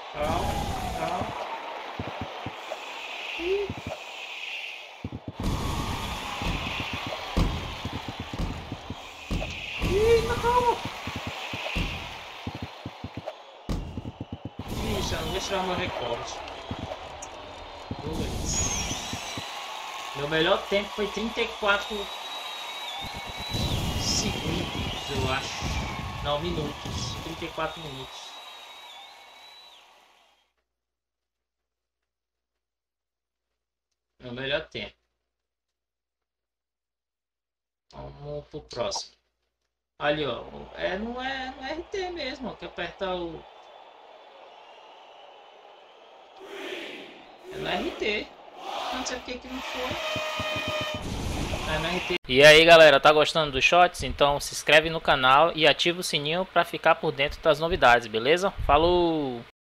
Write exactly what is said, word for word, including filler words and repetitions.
Calma, calma. Ih. Eita, calma. Ixi, eu não vou tirar meu recorde. Putz. Meu melhor tempo foi trinta e quatro segundos, eu acho. Não, minutos. trinta e quatro minutos. Meu melhor tempo. Vamos pro próximo. Ali, ó. É, não é no R T mesmo, ó, que aperta o. É no R T. Não sei porque que não foi. É no R T. E aí, galera, tá gostando dos shots? Então se inscreve no canal e ativa o sininho para ficar por dentro das novidades, beleza? Falou!